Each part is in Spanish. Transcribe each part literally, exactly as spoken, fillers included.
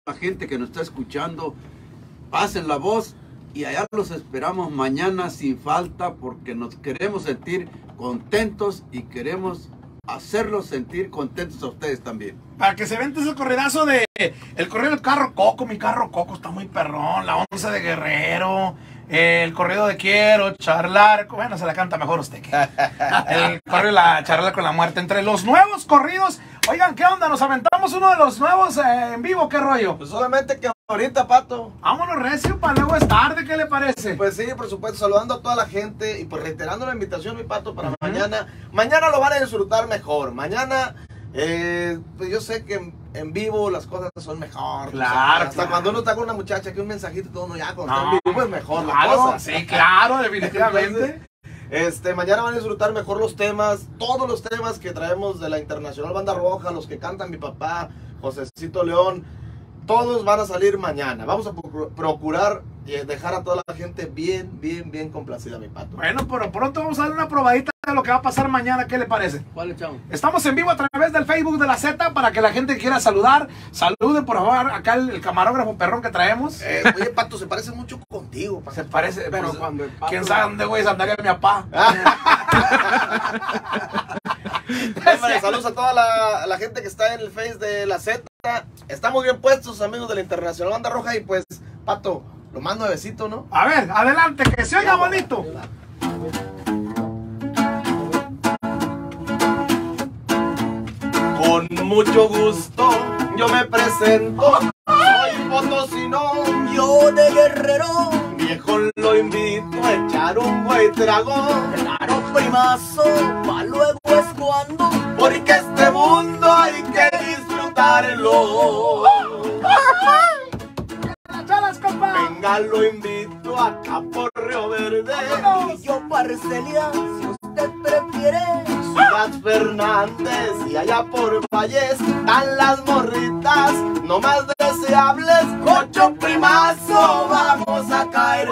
la gente que nos está escuchando, pasen la voz y allá los esperamos mañana sin falta porque nos queremos sentir contentos y queremos hacerlos sentir contentos a ustedes también. Para que se vente ese corridazo de el corrido del carro Coco, mi carro Coco está muy perrón, la once de Guerrero, el corrido de Quiero charlar, bueno, se la canta mejor usted que el corrido de la charlar con la muerte. Entre los nuevos corridos, oigan, ¿qué onda? Nos aventamos uno de los nuevos eh, en vivo, ¿qué rollo? Pues solamente que ahorita, Pato. Vámonos recio, para luego es tarde, ¿qué le parece? Pues sí, por supuesto, saludando a toda la gente y pues reiterando la invitación, mi Pato, para uh-huh. mañana. Mañana lo van a disfrutar mejor. Mañana, eh, pues yo sé que en, en vivo las cosas son mejor. Claro, o sea, hasta claro. cuando uno está con una muchacha que un mensajito y todo uno ya cuando no, está en vivo es mejor claro, la cosa. Sí, claro, definitivamente. Entonces, este, mañana van a disfrutar mejor los temas, todos los temas que traemos de la Internacional Banda Roja, los que cantan mi papá, Josecito León. Todos van a salir mañana. Vamos a procurar dejar a toda la gente bien, bien, bien complacida, mi Pato. Bueno, pero pronto vamos a dar una probadita de lo que va a pasar mañana. ¿Qué le parece? ¿Cuál, chavo? Estamos en vivo a través del Facebook de la Z para que la gente que quiera saludar, salude por favor acá el, el camarógrafo perrón que traemos. Eh, oye, Pato, se parece mucho contigo, Pato. Se parece, pero pues, cuando el Pato... quién sabe dónde güey andaría mi papá. Hombre, saludos a toda la, la gente que está en el Face de la Z. Estamos bien puestos, amigos de la Internacional Banda Roja. Y pues, Pato, lo mando de besito, ¿no? A ver, adelante, que se oiga bonito. Con mucho gusto yo me presento. Soy potosino, yo de Guerrero. Viejo, lo invito a echar un buen trago. Claro, primazo, pa' luego es cuando. Porque este mundo hay que disfrutarlo. Venga, lo invito acá por Río Verde. Y yo Parcelia, si usted prefiere. Ciudad Fernández y allá por Valles están las morritas, no más deseables. Cocho primazo, vamos a caer.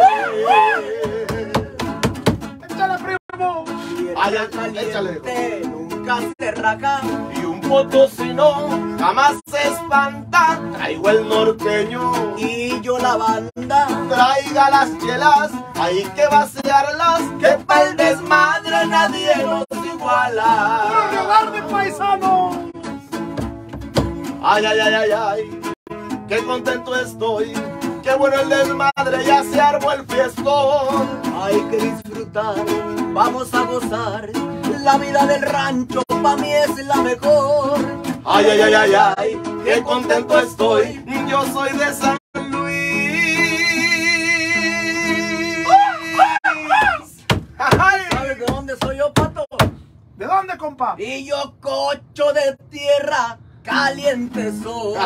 Échale, primo. Allá, caliente, échale. Nunca se raja. Y un potosino jamás se espanta. Traigo el norteño y yo la banda. Traiga las chelas, hay que vaciarlas, que pa' el desmadre nadie nos iguala. ¡Rogar de paisano! Ay, ay, ay, ay, ay, qué contento estoy. Qué bueno el desmadre, ya se armó el fiestón. Hay que disfrutar, vamos a gozar. La vida del rancho pa' mí es la mejor. Ay, ay, ay, ay, ay, qué contento estoy. Yo soy de San ¿Sabes de dónde soy yo, Pato? ¿De dónde, compa? Y yo cocho de tierra caliente soy.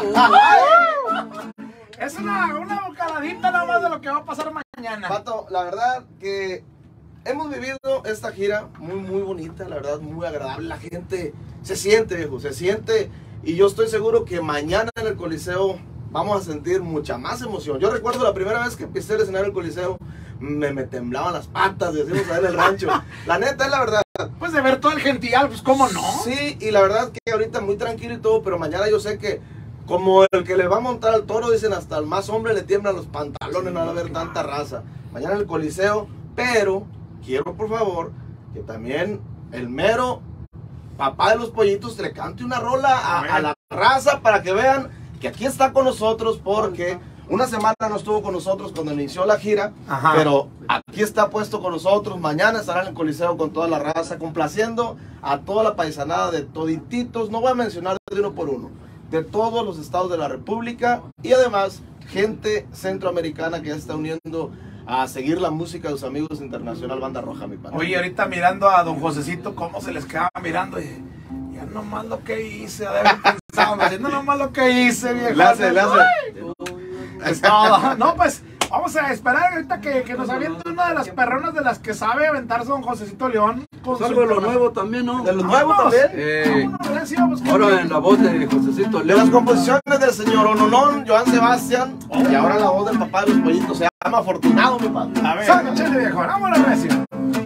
Es una, una bocaladita nada más de lo que va a pasar mañana. Pato, la verdad que hemos vivido esta gira muy, muy bonita, la verdad, muy agradable. La gente se siente, viejo, se siente. Y yo estoy seguro que mañana en el Coliseo vamos a sentir mucha más emoción. Yo recuerdo la primera vez que pisé el escenario del Coliseo, me, me temblaban las patas, decimos ahí en el rancho. La neta es la verdad. Pues de ver todo el gential, pues cómo no. Sí, y la verdad que ahorita muy tranquilo y todo, pero mañana yo sé que como el que le va a montar al toro, dicen hasta al más hombre le tiemblan los pantalones, no va a haber tanta raza. Mañana en el Coliseo, pero quiero por favor que también el mero papá de los pollitos le cante una rola a, a la raza para que vean que aquí está con nosotros, porque una semana no estuvo con nosotros cuando inició la gira. Ajá. Pero aquí está puesto con nosotros. Mañana estará en el Coliseo con toda la raza, complaciendo a toda la paisanada de todititos. No voy a mencionar de uno por uno, de todos los estados de la República, y además gente centroamericana que ya está uniendo a seguir la música de sus amigos Internacional Banda Roja, mi padre. Oye, ahorita mirando a don Josecito, cómo se les quedaba mirando, y ya nomás lo que hice, a ver, pensábamos, haciendo nomás lo que hice, viejo. Láse, láse. Es todo. No, pues, vamos a esperar ahorita que, que nos aviente una de las perronas de las que sabe aventarse don Josecito León. Pues algo de lo nuevo también, ¿no? ¿De lo nuevo también? Eh, Vámonos, sí, vamos, ahora en la voz de Josecito De León. las composiciones del señor Ononón, Joan Sebastián, oh, y ahora la voz del papá de los pollitos, se llama Afortunado, mi padre. A ver, salga, chile, viejo, vámonos, recio.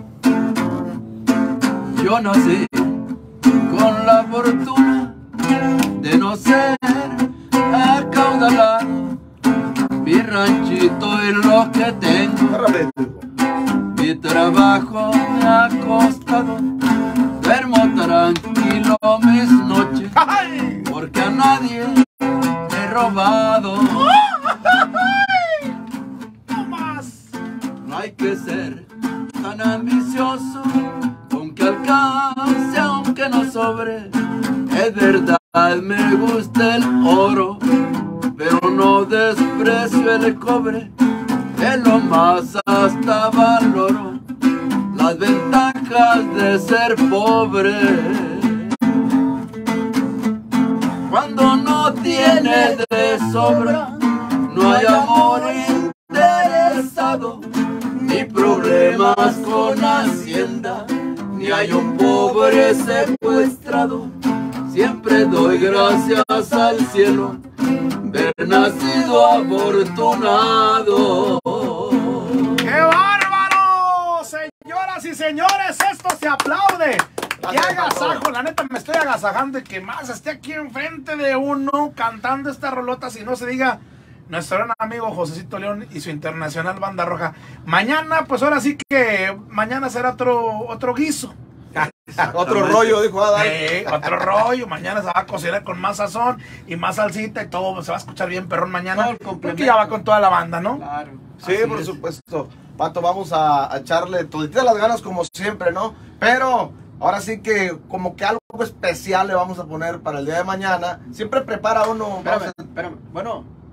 Yo nací con la fortuna de no ser acaudalado, poquito y lo que tengo. Mi trabajo me ha costado, duermo tranquilo mis noches, porque a nadie he robado. No hay que ser tan ambicioso, aunque alcance, aunque no sobre. Es verdad, me gusta el oro, pero no desprecio el cobre. En lo más hasta valoro las ventajas de ser pobre. Cuando no tienes de sobra, no hay amor interesado, ni problemas con Hacienda, ni hay un pobre secuestrado. Siempre doy gracias al cielo ver nacido afortunado. ¡Qué bárbaro! Señoras y señores, esto se aplaude. ¡Qué agasajo! La neta me estoy agasajando de que más esté aquí enfrente de uno cantando esta rolota, si no se diga nuestro gran amigo Josecito León y su internacional Banda Roja. Mañana, pues ahora sí que mañana será otro, otro guiso. Otro rollo, dijo Adán. Eh, otro rollo, mañana se va a cocinar con más sazón y más salsita y todo, se va a escuchar bien perrón mañana, porque ya va con toda la banda, ¿no? Claro. Sí, por es. supuesto. Pato, vamos a, a echarle toditas las ganas como siempre, ¿no? Pero ahora sí que como que algo especial le vamos a poner para el día de mañana. Siempre prepara uno. Espérame, espérame. Bueno.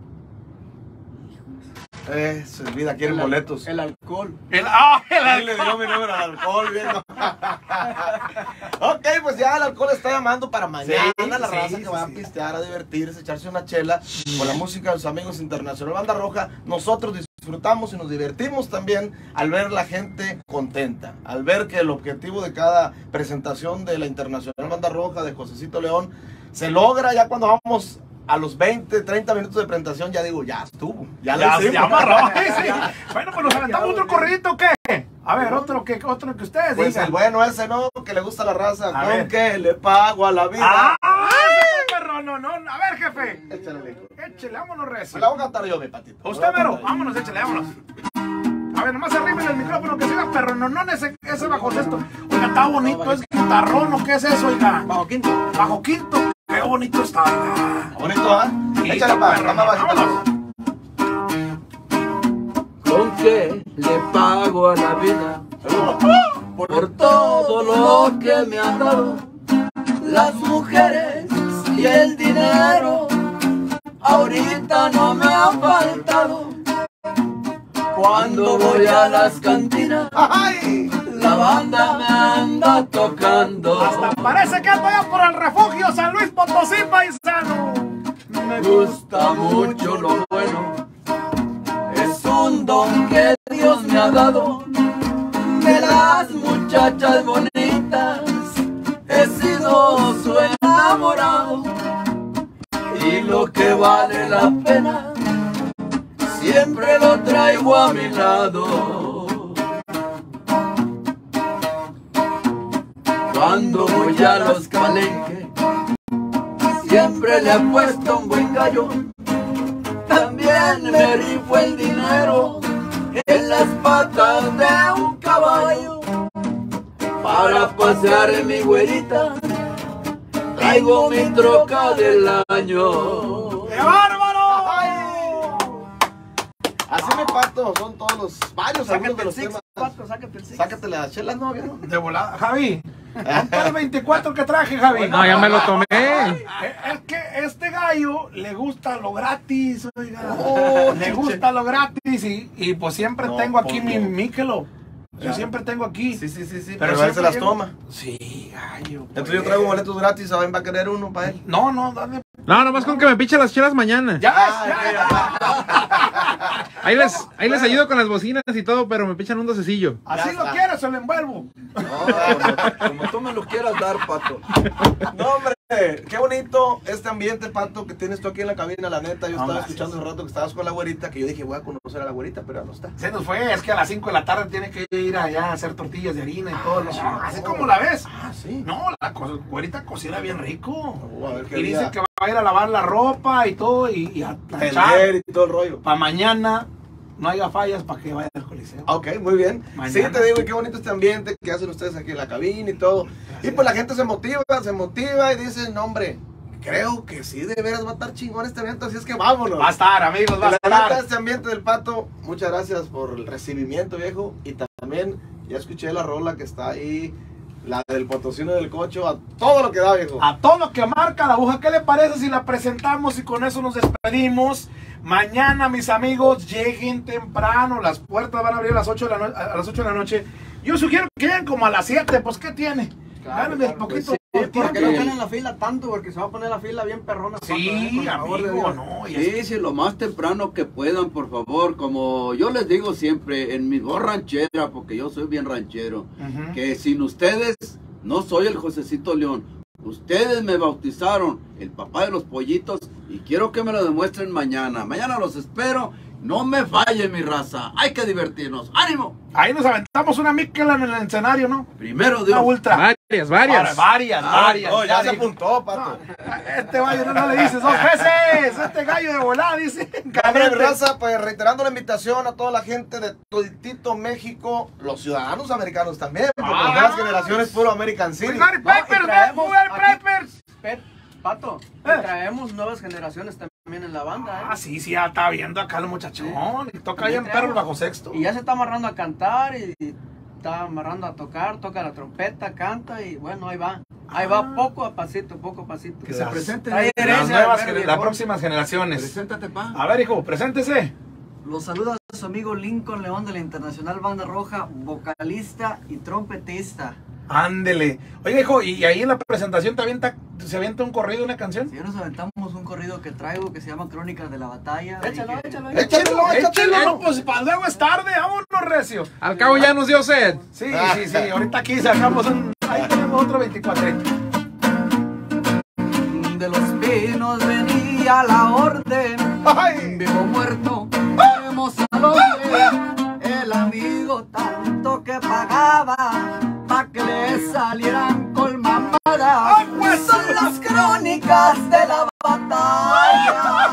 Eh, se olvida, quieren el, boletos. El alcohol. El, oh, el alcohol. Le dio mi número al alcohol, viejo. Ok, pues ya el alcohol está llamando para mañana. Sí, la raza sí, que sí, va sí. a pistear, a divertirse, echarse una chela con la música de los amigos Internacional Banda Roja. Nosotros disfrutamos y nos divertimos también al ver la gente contenta, al ver que el objetivo de cada presentación de la Internacional Banda Roja de Josecito León se logra ya cuando vamos a los veinte, treinta minutos de presentación. Ya digo, ya estuvo, ya, ya lo hicimos. Ya amarró, sí. Bueno, pues nos aventamos otro corridito, ¿qué? A ver, otro que, otro que ustedes pues digan. El bueno ese, ¿no? Que le gusta la raza. A ¿Con qué le pago a la vida? ¡Ah! Perro, no, no. A ver, jefe. Échale, hijo. Échale, vámonos, recio. Me la voy a cantar yo, mi patito. Usted, mero. Vámonos, échale, vámonos. A ver, nomás arriba el micrófono, que se haga perro, no, no, ese, ese bajo sexto. Oiga, está bonito, ¿es guitarrón o qué es eso, oiga? Bajo quinto. Bajo quinto. Qué bonito está, oiga. Bonito, ¿ah? ¿eh? Échale, pa, perro, vámonos. ¿Con qué le pago a la vida por, por todo lo que me han dado? Las mujeres y el dinero ahorita no me ha faltado. Cuando voy a las cantinas, ¡ay!, la banda me anda tocando. Hasta parece que ando allá por el refugio San Luis Potosí, paisano. Me gusta mucho lo bueno, es un don que Dios me ha dado. De las muchachas bonitas he sido su enamorado, y lo que vale la pena siempre lo traigo a mi lado. Cuando voy a los palenques siempre le apuesto un buen gallo. También me rifo el dinero en las patas de un caballo. Para pasear en mi güerita traigo mi troca del año. ¡Qué bárbaro! Así me Pato, son todos los varios algunos de los six, temas. Pato, sácate el six. Sácate las chelas, ¿no? ¿no? De volada. Javi, ¿cuánto el veinticuatro que traje, Javi? No, ya me lo tomé. Es que este gallo le gusta lo gratis, oiga. Oh, le gusta lo gratis y, y pues siempre no, tengo aquí mi Michelob. Yo siempre tengo aquí. Sí, sí, sí, sí. Pero, pero él se las llevo... toma. Sí, gallo. Entonces pues. Yo traigo boletos gratis, ¿saben? ¿Va a querer uno para él? No, no, dale. No, nomás con que me piche las chelas mañana. Ya, ah, ya, ya. Ahí les, ahí les ayudo con las bocinas y todo, pero me pichan un docecillo. Así lo quieres, se lo envuelvo. No, como, como tú me lo quieras dar, Pato. No, hombre, qué bonito este ambiente, Pato, que tienes tú aquí en la cabina, la neta. Yo no, estaba gracias. escuchando un rato que estabas con la güerita, que yo dije, voy a conocer a la güerita, pero ya no está. Se nos fue, es que a las cinco de la tarde tiene que ir allá a hacer tortillas de harina y todo. Los... Ah, así como la ves. Ah, sí. No, la güerita cocina bien rico. Oh, a ver qué y día. dice que va a ir a lavar la ropa y todo y, y a planchar y todo el rollo. Para mañana no haya fallas para que vaya al Coliseo. Ok, muy bien. Mañana. Sí, te digo, y qué bonito este ambiente que hacen ustedes aquí en la cabina y todo. Gracias. Y pues la gente se motiva, se motiva y dice, no hombre, creo que sí, de veras va a estar chingón este evento, así es que vámonos. Va a estar, amigos, va a La neta, estar. este ambiente del Pato, muchas gracias por el recibimiento, viejo. Y también, ya escuché la rola que está ahí, la del Potosino del Cocho, a todo lo que da, viejo. A todo lo que marca la aguja, ¿qué le parece si la presentamos y con eso nos despedimos? Mañana, mis amigos, lleguen temprano. Las puertas van a abrir a las ocho de la, no a las ocho de la noche. Yo sugiero que lleguen como a las siete, pues ¿qué tiene? Claro, Gánenme claro, un poquito. pues sí, por ¿Por qué tiempo. no están en la fila tanto? Porque se va a poner la fila bien perrona. Sí, Con el favor de amigo, Dios. no. y Sí, sí, lo más temprano que puedan, por favor. Como yo les digo siempre, en mi voz ranchera, porque yo soy bien ranchero, Ujú. que sin ustedes no soy el Josecito León. Ustedes me bautizaron, el papá de los pollitos, y quiero que me lo demuestren mañana. Mañana los espero. No me falle, mi raza. Hay que divertirnos. ¡Ánimo! Ahí nos aventamos una Miquela en el escenario, ¿no? Primero Una Dios. ultra. Varias, varias. Ahora, varias, Ah, varias. no, ya se dijo. apuntó, Pato. Este gallo no, no le dices dos veces. Este gallo de volada dice. Hombre, mi caliente. raza, pues reiterando la invitación a toda la gente de toditito México, los ciudadanos americanos también, porque Ah. las nuevas generaciones puro American City. Gary No, y Peppers, traemos ve, Gary aquí- Peppers. Pe- Pato, y Eh. traemos nuevas generaciones también en la banda, ¿eh? Ah, sí, sí, ya está viendo acá el muchachón. Y toca ahí en traemos. perro bajo sexto. Y ya se está amarrando a cantar y está amarrando a tocar, toca la trompeta, canta y bueno, ahí va. Ahí Ah. va poco a pasito, poco a pasito. Que se Las- presenten. Trae Las herencia nuevas, del gener- verde, las ¿no? próximas generaciones. Preséntate, pa. A ver, hijo, preséntese. Los saluda su amigo Lincoln León de la Internacional Banda Roja, vocalista y trompetista. Ándele. Oye, hijo, y ahí en la presentación te avienta, se avienta un corrido, una canción. Si ya nos aventamos un corrido que traigo que se llama Crónicas de la Batalla. Échalo, y que- échalo, Échalo, Échale, échalo. no, pues para luego es tarde, vámonos, recio. Al cabo ya nos dio sed. Sí, sí, sí, ahorita aquí sacamos un. Ahí tenemos otro veinticuatro. De los Pinos venía la orden, Ay. vivo o muerto, vemos al hombre, el amigo tanto que pagaba, pa' que le salieran con mamadas, pues! son las crónicas de la batalla.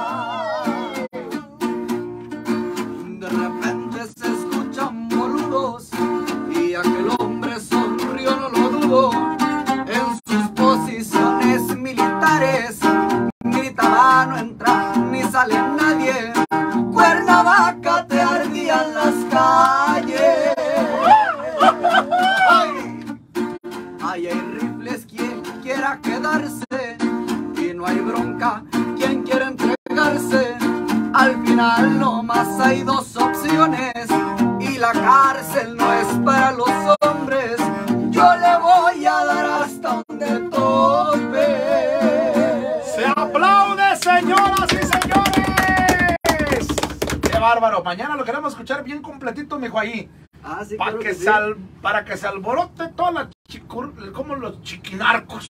De repente se escuchan boludos y aquel hombre sonrió, no lo dudo. En sus posiciones militares gritaba no entra ni sale nadie. Cuernavaca te ardían las calles. Ay, ay, hay rifles quien quiera quedarse y no hay bronca quien quiera entregarse. Al final nomás hay dos opciones y la cárcel no es para los hombres. Yo le voy a dar hasta donde tope. ¡Se aplaude, señoras y señores! ¡Qué bárbaro! Mañana lo queremos escuchar bien completito, mijo, ahí. Ah, sí, Para claro que, que sí. se al- para que se alborote toda la chicur, como los chiquinarcos.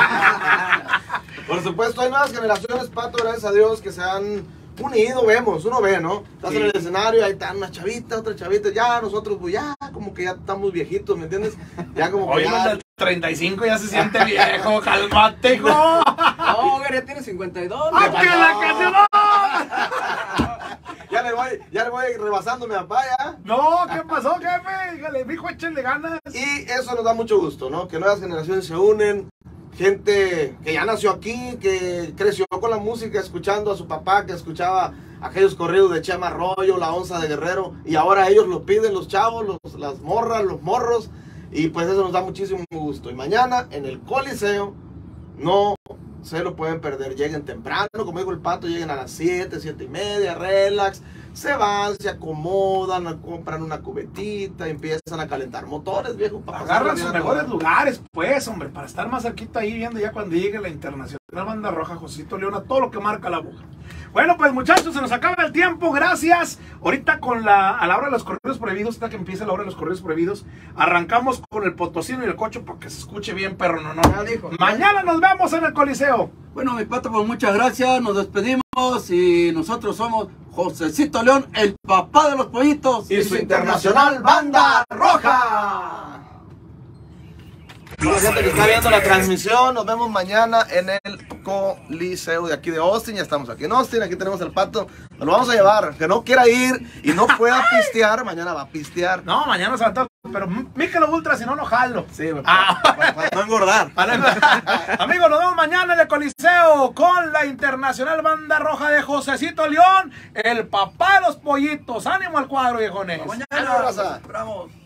Por supuesto, hay nuevas generaciones, Pato, gracias a Dios, que se han unido, vemos, uno ve, ¿no? Estás en el escenario, ahí están una chavita, otra chavita, ya nosotros, pues ya, como que ya estamos viejitos, ¿me entiendes? Ya como que Oye, ya... el del treinta y cinco ya se siente viejo, cálmate, hijo. No, Gary, ya tiene cincuenta y dos. ¡Ah, que la canción! Ya le voy, ya le voy rebasando a mi papá, ya. No, ¿qué pasó, jefe? Dígale, mijo, échenle ganas. Y eso nos da mucho gusto, ¿no? Que nuevas generaciones se unen, gente que ya nació aquí, que creció con la música, escuchando a su papá, que escuchaba aquellos corridos de Chema Arroyo, La Onza de Guerrero, y ahora ellos lo piden, los chavos, los, las morras, los morros, y pues eso nos da muchísimo gusto. Y mañana en el Coliseo no se lo pueden perder, lleguen temprano, como dijo el Pato, lleguen a las siete, siete y media, relax, se van, se acomodan, compran una cubetita, empiezan a calentar motores, viejo. para pasarla Agarran bien sus a mejores toda. lugares, pues, hombre, para estar más cerquita ahí viendo ya cuando llegue la Internacional Banda Roja, Josito León, todo lo que marca la aguja. Bueno, pues muchachos, se nos acaba el tiempo, gracias. Ahorita con la, a la hora de los corridos prohibidos, hasta que empiece la hora de los corridos prohibidos, arrancamos con el Potosino y el Cocho para que se escuche bien, perro, no, no. Ya dijo. Mañana nos vemos en el Coliseo. Bueno, mi Pato, pues muchas gracias. Nos despedimos y nosotros somos Josecito León, el papá de los pollitos. Y su Internacional Banda Roja. La gente que está viendo la transmisión, nos vemos mañana en el Coliseo de aquí de Austin. Ya estamos aquí en Austin, aquí tenemos el Pato. Nos lo vamos a llevar. Que no quiera ir y no pueda pistear, mañana va a pistear. No, mañana se va a estar. Pero Michelob Ultra, si no, no jalo. Sí, Ah. para, para no engordar. Amigos, nos vemos mañana en el Coliseo con la Internacional Banda Roja de Josecito León, el papá de los pollitos. Ánimo al cuadro, viejones. Mañana, Ánimo, raza. esperamos.